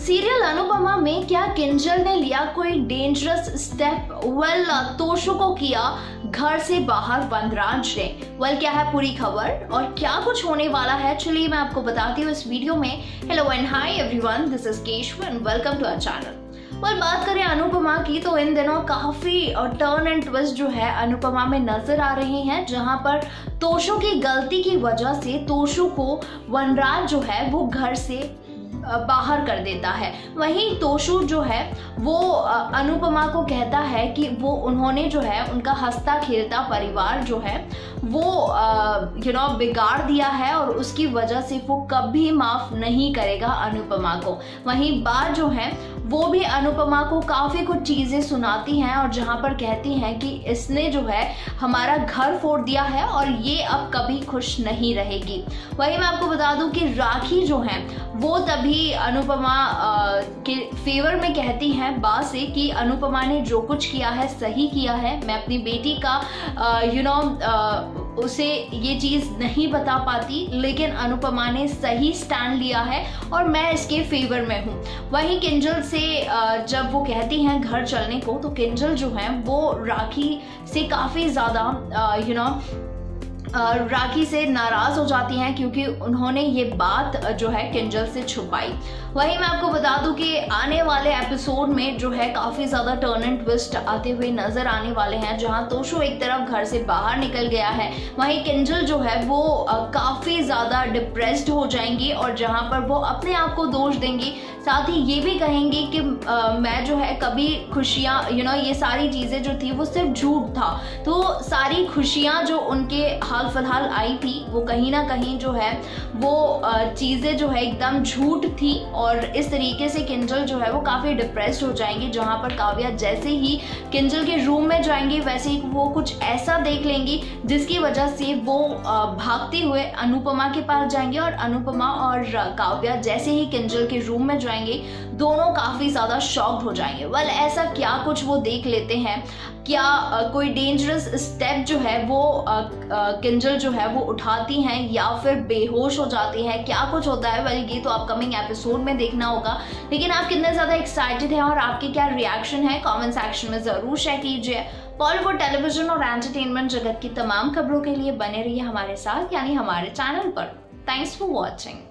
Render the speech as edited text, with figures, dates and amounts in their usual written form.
Serial Anupama में क्या किंजल ने लिया कोई डेंजरस स्टेप? तोशु को किया घर से बाहर वनराज ने। क्या है पूरी खबर और क्या कुछ होने वाला है, चलिए मैं आपको बताती हूँ इस वीडियो में। Hello and hi everyone, this is Keshav and welcome to our channel. बात करें अनुपमा की तो इन दिनों काफी टर्न एंड ट्विस्ट जो है अनुपमा में नजर आ रहे हैं, जहां पर तोशु की गलती की वजह से तोशु को वनराज जो है वो घर से बाहर कर देता है। वहीं तोशु जो है वो अनुपमा को कहता है कि वो उन्होंने जो है उनका हंसता खेलता परिवार जो है वो बिगाड़ दिया है और उसकी वजह से वो कभी माफ नहीं करेगा अनुपमा को। वहीं बात जो है वो भी अनुपमा को काफी कुछ चीजें सुनाती हैं और जहां पर कहती हैं कि इसने जो है हमारा घर फोड़ दिया है और ये अब कभी खुश नहीं रहेगी। वहीं मैं आपको बता दूं कि राखी जो है वो तभी अनुपमा के फेवर में कहती हैं बा से कि अनुपमा ने जो कुछ किया है सही किया है। मैं अपनी बेटी का उसे ये चीज नहीं बता पाती, लेकिन अनुपमा ने सही स्टैंड लिया है और मैं इसके फेवर में हूँ। वहीं किंजल से जब वो कहती हैं घर चलने को तो किंजल जो है वो राखी से काफी ज्यादा राखी से नाराज हो जाती हैं क्योंकि उन्होंने ये बात जो है किंजल से छुपाई। वहीं मैं आपको बता दूं कि आने वाले एपिसोड में जो है काफी ज्यादा टर्न एंड ट्विस्ट आते हुए नजर आने वाले हैं, जहां तोशु एक तरफ घर से बाहर निकल गया है, वहीं किंजल जो है वो काफी ज्यादा डिप्रेस्ड हो जाएंगी और जहां पर वो अपने आप को दोष देंगी, साथ ही ये भी कहेंगी कि मैं जो है कभी खुशियां ये सारी चीजें जो थी वो सिर्फ झूठ था। तो सारी खुशियां जो उनके हाल फिलहाल आई थी वो कहीं ना कहीं जो है वो चीजें जो है एकदम झूठ थी और इस तरीके से किंजल जो है वो काफी डिप्रेस्ड हो जाएंगी। जहां पर काव्या जैसे ही किंजल के रूम में जाएंगी वैसे ही वो कुछ ऐसा देख लेंगी जिसकी वजह से वो भागते हुए अनुपमा के पास जाएंगे और अनुपमा और काव्या जैसे ही किंजल के रूम में जाएंगे दोनों काफी ज्यादा शॉक्ड हो जाएंगे। ऐसा क्या कुछ वो देख लेते हैं, क्या कोई डेंजरस स्टेप जो है वो किंजल जो है वो उठाती हैं या फिर बेहोश हो जाती है, क्या कुछ होता है ये तो अपकमिंग एपिसोड में देखना होगा। लेकिन आप कितने ज्यादा एक्साइटेड हैं और आपके क्या रिएक्शन है कमेंट सेक्शन में जरूर शेयर कीजिए। बॉलीवुड, टेलीविजन और एंटरटेनमेंट जगत की तमाम खबरों के लिए बने रहिए हमारे साथ यानी हमारे चैनल पर। Thanks for watching.